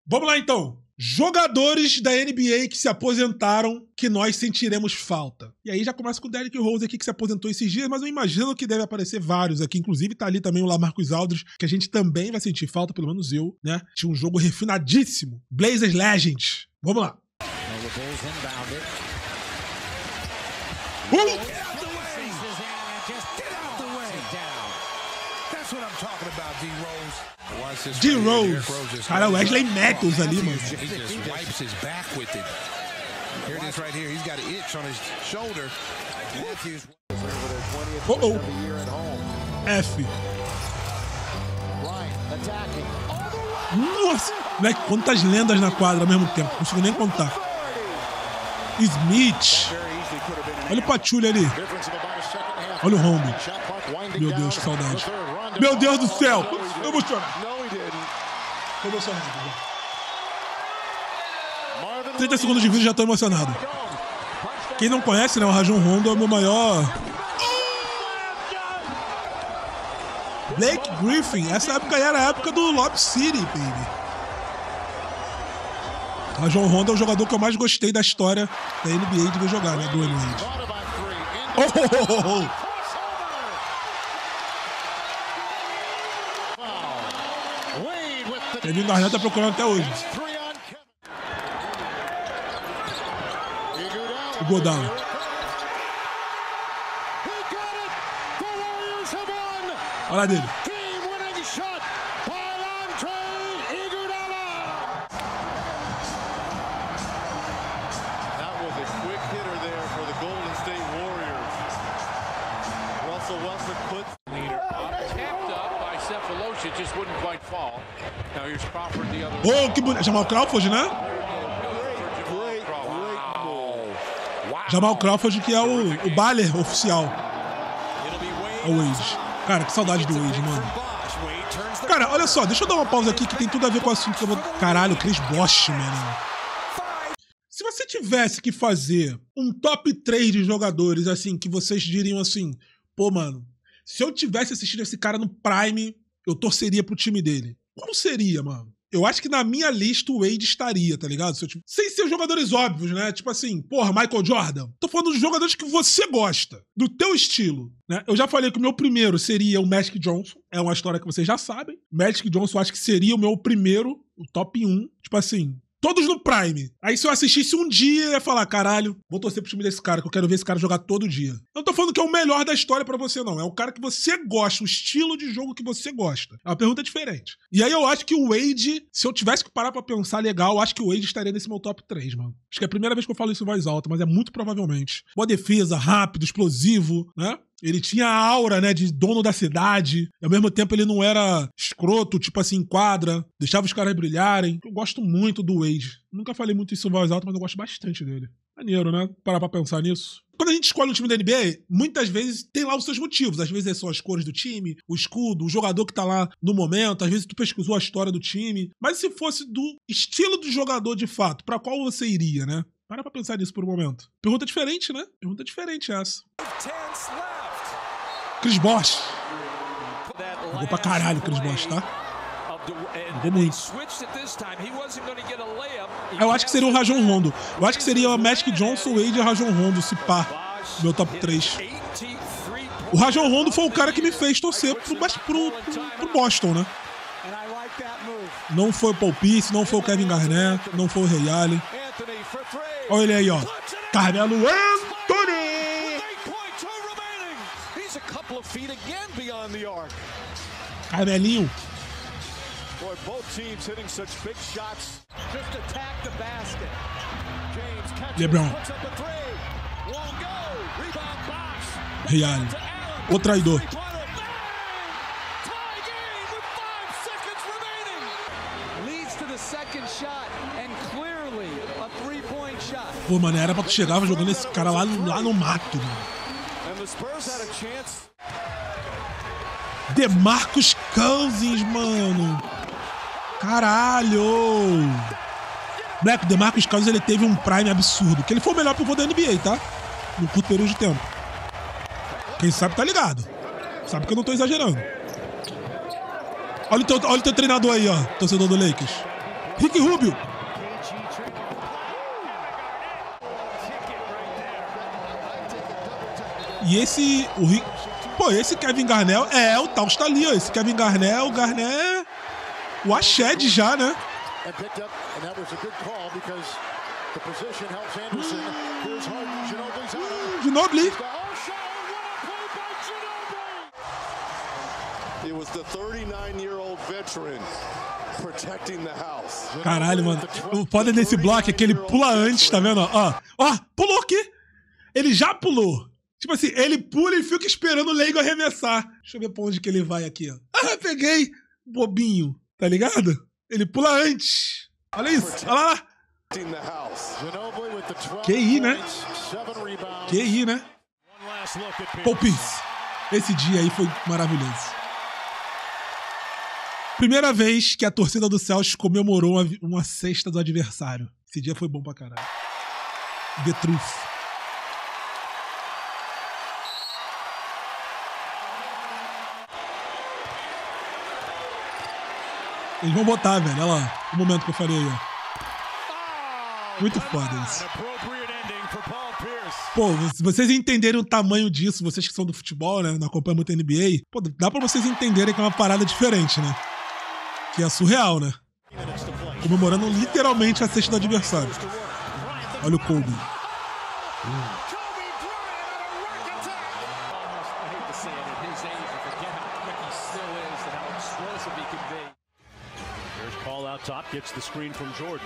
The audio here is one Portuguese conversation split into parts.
Vamos lá, então. Jogadores da NBA que se aposentaram que nós sentiremos falta. E aí já começa com o Derrick Rose aqui, que se aposentou esses dias, mas eu imagino que deve aparecer vários aqui. Inclusive tá ali também o LaMarcus Aldridge, que a gente também vai sentir falta, pelo menos eu, né? Tinha um jogo refinadíssimo. Blazers Legends. Vamos lá. D-Rose. Cara, Wesley Matthews ali, mano. F. Nossa, moleque, quantas lendas na quadra ao mesmo tempo. Não consigo nem contar. Smith. Olha o Pachulia ali. Olha o Rondo. Meu Deus, que saudade. Meu Deus do céu. Tô emocionado. Tô emocionado. 30 segundos de vídeo, já tô emocionado. Quem não conhece, né? O Rajon Rondo é o meu maior... Blake Griffin. Essa época aí era a época do Lob City, baby. Rajon Rondo é o jogador que eu mais gostei da história da NBA de ver jogar, né? Do Wade. Kevin Garnett tá procurando até hoje. O Godala. Olha dele. Oh, que bonito. Jamal Crawford, né? Jamal Crawford, que é o baller oficial. É o Wade. Cara, que saudade do Wade, mano. Cara, olha só, deixa eu dar uma pausa aqui que tem tudo a ver com o assunto que eu vou... Caralho, Chris Bosh, mano. Se você tivesse que fazer um top 3 de jogadores, assim, que vocês diriam assim, pô, mano, se eu tivesse assistido esse cara no Prime, eu torceria pro time dele. Qual seria, mano? Eu acho que na minha lista o Wade estaria, tá ligado? Sem ser os jogadores óbvios, né? Tipo assim, porra, Michael Jordan. Tô falando dos jogadores que você gosta, do teu estilo, né? Eu já falei que o meu primeiro seria o Magic Johnson. É uma história que vocês já sabem. Magic Johnson eu acho que seria o meu primeiro, o top 1. Tipo assim, todos no Prime. Aí se eu assistisse um dia, eu ia falar, caralho, vou torcer pro time desse cara, que eu quero ver esse cara jogar todo dia. Eu não tô falando que é o melhor da história pra você, não. É o cara que você gosta, o estilo de jogo que você gosta. É uma pergunta diferente. E aí eu acho que o Wade, se eu tivesse que parar pra pensar legal, eu acho que o Wade estaria nesse meu top 3, mano. Acho que é a primeira vez que eu falo isso em voz alta, mas é muito provavelmente. Boa defesa, rápido, explosivo, né? Ele tinha a aura, né, de dono da cidade. E ao mesmo tempo ele não era escroto, tipo assim, em quadra. Deixava os caras brilharem. Eu gosto muito do Wade. Nunca falei muito isso em voz alta, mas eu gosto bastante dele. Maneiro, né? Parar pra pensar nisso. Quando a gente escolhe um time da NBA, muitas vezes tem lá os seus motivos. Às vezes são as cores do time, o escudo, o jogador que tá lá no momento. Às vezes tu pesquisou a história do time. Mas se fosse do estilo do jogador de fato, pra qual você iria, né? Para pra pensar nisso por um momento. Pergunta diferente, né? Pergunta diferente essa. Chris Bosh. Jogou pra caralho o Chris Bosh, tá? Jogou muito. Eu acho que seria o Rajon Rondo. Eu acho que seria o Magic Johnson, Wade e o Rajon Rondo, se pá. Meu top 3. O Rajon Rondo foi o cara que me fez torcer pro Boston, né? Não foi o Paul Pierce, não foi o Kevin Garnett, não foi o Ray Allen. Olha ele aí, ó. Carmelo Anthony! Carmelinho. LeBron. Ray Allen. O traidor. Pô, mano, era pra tu chegar jogando esse cara lá no mato, mano. DeMarcus Cousins, mano. Caralho. Moleque, o DeMarcus Cousins, ele teve um prime absurdo. Que ele foi o melhor pivô da NBA, tá? No curto período de tempo. Quem sabe tá ligado. Sabe que eu não tô exagerando. Olha o teu treinador aí, ó. Torcedor do Lakers. Ricky Rubio. E esse... esse Kevin Garnett é o tal está ali, ó. Esse Kevin Garnett, o Garnett... O Ashed já, né? Ginobili. Caralho, mano. O foda desse bloco é que ele pula antes, tá vendo? Ó, pulou aqui. Ele já pulou. Tipo assim, ele pula e fica esperando o leigo arremessar. Deixa eu ver pra onde que ele vai aqui, ó. Ah, peguei. Bobinho. Tá ligado? Ele pula antes. Olha isso. Olha lá. QI, né? QI, né? Paul Pierce. Esse dia aí foi maravilhoso. Primeira vez que a torcida do Celtics comemorou uma cesta do adversário. Esse dia foi bom pra caralho. The Truth. Eles vão botar, velho. Olha lá. O momento que eu falei aí, ó. Muito foda isso. Pô, se vocês entenderem o tamanho disso, vocês que são do futebol, né? Não acompanham muito a NBA, pô, dá pra vocês entenderem que é uma parada diferente, né? Que é surreal, né? Comemorando literalmente a cesta do adversário. Olha o Kobe. Top gets the screen from Jordan.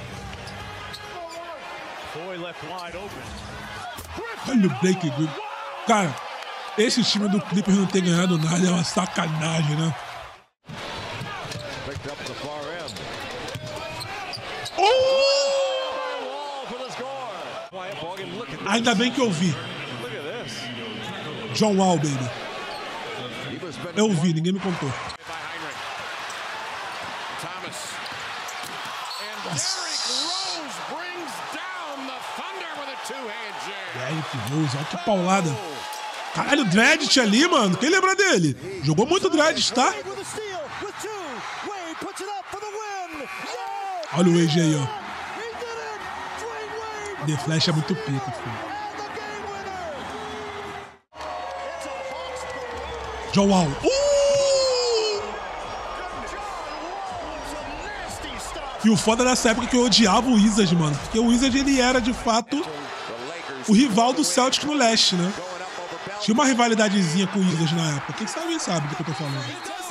Boy left wide open. Olha o Blake Griffin. Cara, esse time do Clippers não ter ganhado nada é uma sacanagem, né? Ainda bem que eu vi. John Wall, baby. Eu vi, ninguém me contou. Derrick Rose, olha que paulada. Caralho, o Dredd ali, mano. Quem lembra dele? Jogou muito Dredd, tá? Olha o Wade aí, ó. The Flash é muito pica, filho. John Wall. E o foda nessa época que eu odiava o Wizards, mano. Porque o Wizards, ele era, de fato, o rival do Celtics no leste, né? Tinha uma rivalidadezinha com o Wizards na época. Quem sabe do que eu tô falando.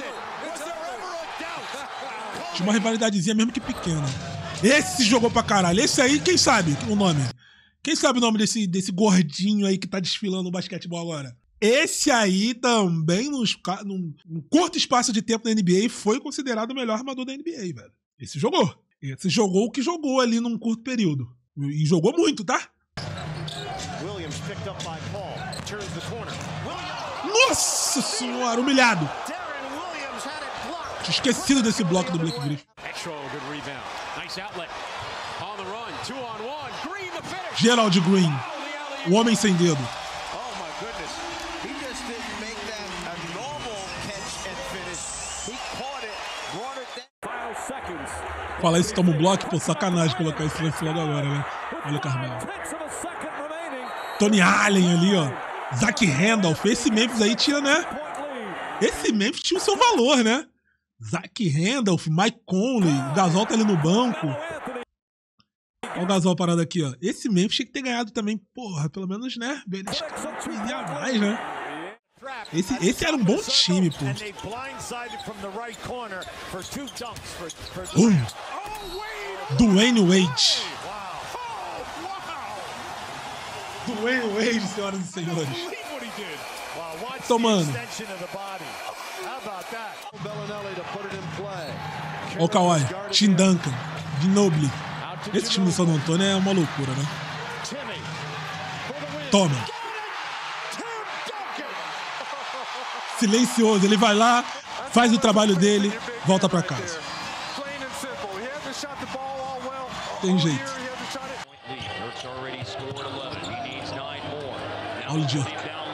Tinha uma rivalidadezinha mesmo que pequena. Esse jogou pra caralho. Esse aí, quem sabe o nome? Quem sabe o nome desse gordinho aí que tá desfilando no basquetebol agora? Esse aí também, num curto espaço de tempo da NBA, foi considerado o melhor armador da NBA, velho. Esse jogou. Esse jogou o que jogou ali num curto período. E jogou muito, tá? Nossa senhora, humilhado. Tinha esquecido desse bloco do Blake Griffin. Gerald Green, o homem sem dedo. Falar isso, toma um bloco, pô, sacanagem colocar isso nesse lado agora, né? Olha o Carmelo. Tony Allen ali, ó. Zach Randolph. Esse Memphis aí tinha, né? Esse Memphis tinha o seu valor, né? Zach Randolph, Mike Conley, o Gasol tá ali no banco. Olha o Gasol parado aqui, ó. Esse Memphis tinha que ter ganhado também, porra, pelo menos, né? Beliscava mais, né? Esse era um bom time, pô. Dwayne Wade. Dwayne Wade, senhoras e senhores. Tomando. Olha o Kawhi. Tim Duncan. Ginobili. Esse time do San Antonio é uma loucura, né? Toma. Silencioso. Ele vai lá, faz o trabalho dele, volta pra casa. Tem jeito. Olha o Dirk.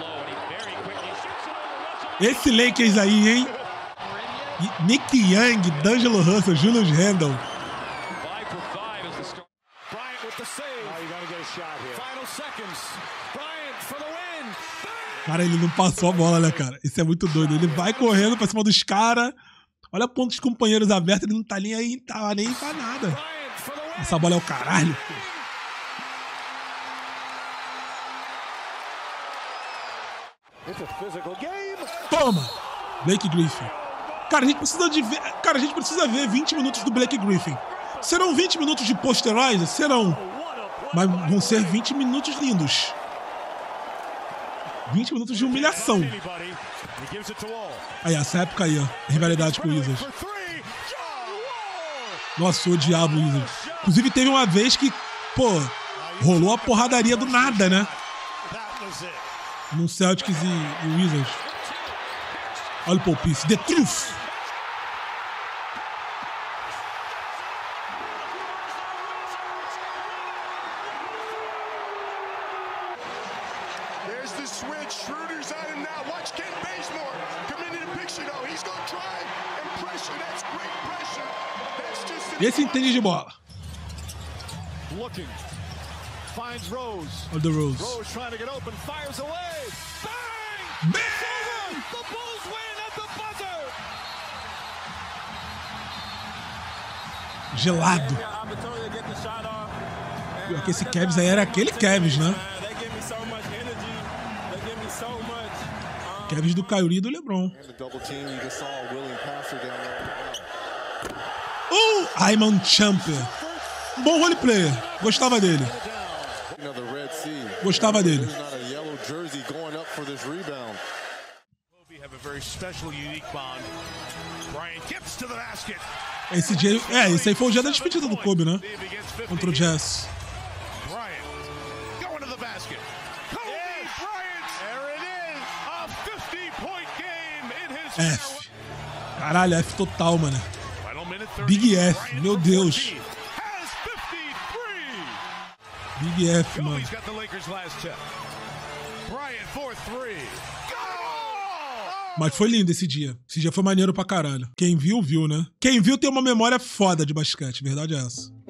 Esse Lakers aí, hein? Nick Young, D'Angelo Russell, Julius Randle. Cara, ele não passou a bola, né, cara? Isso é muito doido. Ele vai correndo pra cima dos caras. Olha pontos de companheiros abertos, ele não tá nem aí, tá nem pra nada. Essa bola é o caralho, pô. Toma! Blake Griffin. Cara, a gente precisa ver 20 minutos do Blake Griffin. Serão 20 minutos de posterize? Serão. Mas vão ser 20 minutos lindos. 20 minutos de humilhação. Aí, essa época aí, ó. Rivalidade com o Wizards. Nossa, eu odiava o Wizards. Inclusive, teve uma vez que, pô, rolou a porradaria do nada, né? No Celtics e Wizards. Olha o Paul Pierce. The Truth. Esse entende de bola. Olha o Rose. Bang! Gelado. Porque esse Cavs aí era aquele Cavs, né? Cavs do Kyrie e do LeBron. Iman Champion. Bom roleplayer. Gostava dele. Gostava dele. Esse dia, esse aí foi o dia da despedida do Kobe, né? Contra o Jazz. F. Caralho, F total, mano. Big F, meu Deus. Big F, mano. Mas foi lindo esse dia. Esse dia foi maneiro pra caralho. Quem viu, viu, né? Quem viu tem uma memória foda de basquete. Verdade é essa.